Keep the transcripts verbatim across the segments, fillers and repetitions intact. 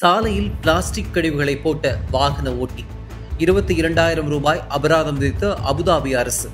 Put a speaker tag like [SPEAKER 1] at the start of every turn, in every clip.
[SPEAKER 1] சாலையில் பிளாஸ்டிக் கழிவுகளை போட்ட வாகன ஓட்டி இருபத்தி இரண்டாயிரம் ரூபாய் அபராதம் விதித்த அபுதாபி அரசு.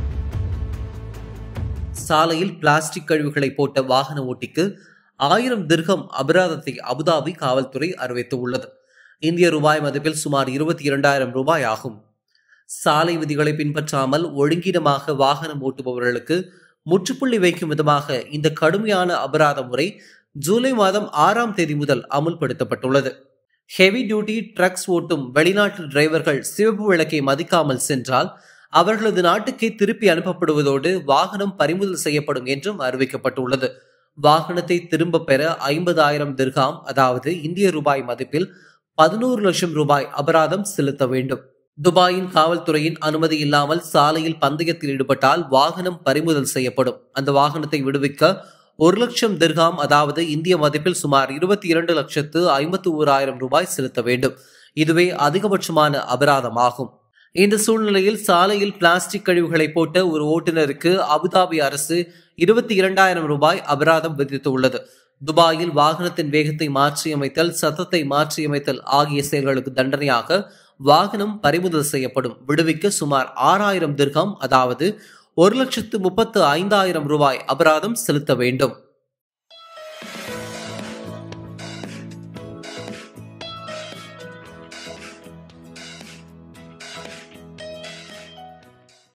[SPEAKER 1] சாலையில் பிளாஸ்டிக் கழிவுகளை போட்ட வாகன ஓட்டிக்கு ஆயிரம் திர்ஹம் அபராதத்தை அபுதாபி காவல்துறை அறிவித்துள்ளது. இந்திய ரூபாய் மதிப்பில் சுமார் இருபத்தி இரண்டாயிரம் ரூபாய் ஆகும். சாலை விதிகளை பின்பற்றாமல் ஒழுங்கீனமாக வாகனம் ஓட்டுபவர்களுக்கு முற்றுப்புள்ளி வைக்கும் விதமாக இந்த கடுமையான அபராத முறை ஜூலை மாதம் ஆறாம் தேதி முதல் அமுல்படுத்தப்பட்டுள்ளது. ஹெவி டியூட்டி ட்ரக்ஸ் ஓட்டும் வெளிநாட்டு டிரைவர்கள் சிவப்பு விளக்கை மதிக்காமல் சென்றால் அவர்களது நாட்டுக்கே திருப்பி அனுப்பப்படுவதோடு வாகனம் பறிமுதல் செய்யப்படும் என்றும் அறிவிக்கப்பட்டுள்ளது. வாகனத்தை திரும்ப பெற ஐம்பதாயிரம் திர்ஹாம், அதாவது இந்திய ரூபாய் மதிப்பில் பதினோரு லட்சம் ரூபாய் அபராதம் செலுத்த வேண்டும். துபாயின் காவல்துறையின் அனுமதி இல்லாமல் சாலையில் பந்தயத்தில் ஈடுபட்டால் வாகனம் பறிமுதல் செய்யப்படும். அந்த வாகனத்தை விடுவிக்க ஒரு லட்சம் திர்ஹாம், அதாவது இந்திய மதிப்பில் சுமார் இருபத்தி இரண்டு லட்சத்து ஐம்பத்தி ஓராயிரம் ரூபாய் செலுத்த வேண்டும். இதுவே அதிகபட்சமான அபராதமாகும். இந்த சூழ்நிலையில் சாலையில் பிளாஸ்டிக் கழிவுகளை போட்ட ஒரு ஓட்டுநருக்கு அபுதாபி அரசு இருபத்தி இரண்டாயிரம் ரூபாய் அபராதம் விதித்துள்ளது. துபாயில் வாகனத்தின் வேகத்தை மாற்றியமைத்தல், சத்தத்தை மாற்றியமைத்தல் ஆகிய செயல்களுக்கு தண்டனையாக வாகனம் பறிமுதல் செய்யப்படும். விடுவிக்க சுமார் ஆறாயிரம் திர்ஹம், அதாவது ஒரு லட்சத்து முப்பத்து ஐந்தாயிரம் ரூபாய் அபராதம் செலுத்த வேண்டும்.